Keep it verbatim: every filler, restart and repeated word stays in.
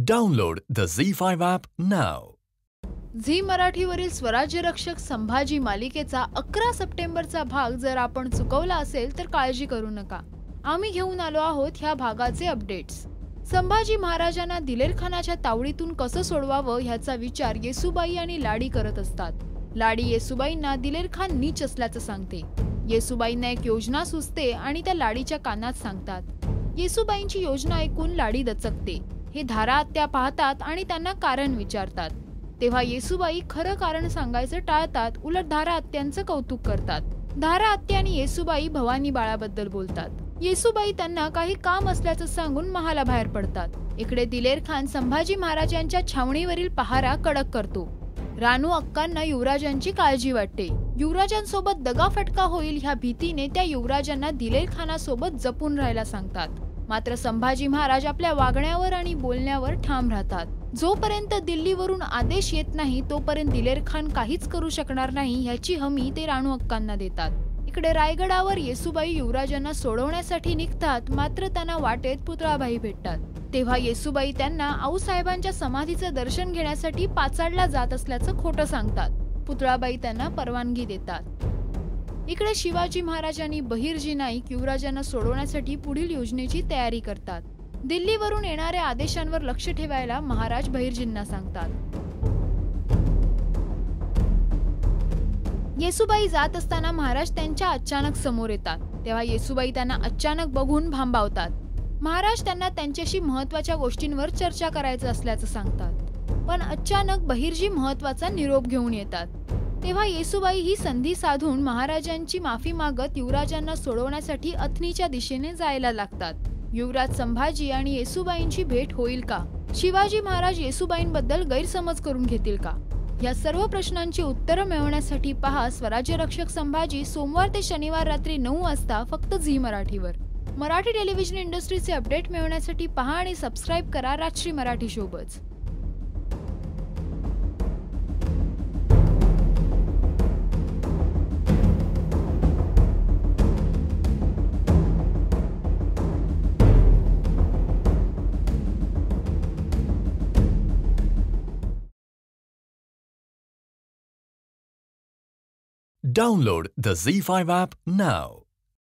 Download the Zee five app now. Zee मराठीवरील स्वराज्य रक्षक संभाजी मालिकेचा अकरा सप्टेंबरचा भाग जर आपण चुकवला असेल तर काळजी करू नका. आम्ही घेऊन आलो आहोत ह्या भागाचे अपडेट्स. संभाजी महाराजांना दिलेरखानाच्या तावडीतून कसं सोडवावं ह्याचा विचार येसुबाई आणि लाडी करत असतात. लाडी येसुबाईंना दिलेरखान नीच असल्याचं सांगते. येसुबाईंना एक योजना सुचते आणि त्या लाडीच्या कानात सांगतात. येसुबाईंची योजना ऐकून लाडी दचकते. हे धारा आत्या पाहतात आणि त्यांना कारण विचारतात. तेव्हा येसुबाई खरं कारण सांगायचं टाळतात, उलट धारा आत्यांचं कौतुक करतात. धारा आत्या आणि येसुबाई भवानी बाळाबद्दल बोलतात. येसुबाई त्यांना काही काम असल्याचं सांगून महाला बाहेर पडतात. इकडे दिलेरखान संभाजी महाराजांच्या छावणीवरील पहारा कडक करतो. रानू अक्कांना युवराजांची काळजी वाटते. युवराजांसोबत दगाफटका होईल ह्या भीतीने त्या युवराजांना दिलेरखानासोबत जपून राहायला सांगतात. मात्र संभाजी महाराज आपल्या वागण्यावर आणि बोलण्यावर ठाम राहतात. जोपर्यंत दिल्लीवरून आदेश येत नाही तोपर्यंत दिलेरखान काहीच करू शकणार नाही ह्याची हमी ते राणू अक्कांना देतात. इकडे रायगडावर येसुबाई युवराजांना सोडवण्यासाठी निघतात, मात्र त्यांना वाटेत पुतळाबाई भेटतात. तेव्हा येसुबाई त्यांना आऊसाहेबांच्या समाधीचं दर्शन घेण्यासाठी पाचाडला जात असल्याचं खोटं सांगतात. पुतळाबाई त्यांना परवानगी देतात. इकडे शिवाजी महाराज आणि बहिर्जी नाईक युवराजांना सोडवण्यासाठी पुढील योजनेची तयारी करतात. दिल्लीवरून येणाऱ्या आदेशांवर लक्ष ठेवायला महाराज बहिर्जींना सांगतात. येसुबाई जात असताना महाराज त्यांच्या अचानक समोर येतात. तेव्हा येसुबाई त्यांना अचानक बघून भांबावतात. महाराज त्यांना त्यांच्याशी महत्वाच्या गोष्टींवर चर्चा करायचं असल्याचं सांगतात. पण अचानक बहिर्जी महत्वाचा निरोप घेऊन येतात. तेव्हा येसुबाई ही संधी साधून महाराजांची माफी मागत युवराजांना सोडवण्यासाठी अथनीच्या दिशेने जायला लागतात. युवराज संभाजी आणि येसुबाईंची भेट होईल का? शिवाजी महाराज येसुबाईंबद्दल गैरसमज करून घेतील का? या सर्व प्रश्नांची उत्तरं मिळवण्यासाठी पहा स्वराज्य रक्षक संभाजी सोमवार ते शनिवार रात्री नऊ वाजता फक्त झी मराठीवर. मराठी टेलिव्हिजन इंडस्ट्रीचे अपडेट मिळवण्यासाठी पहा आणि सबस्क्राईब करा Rajshri Marathi ShowBuzz. Download the Zee five app now.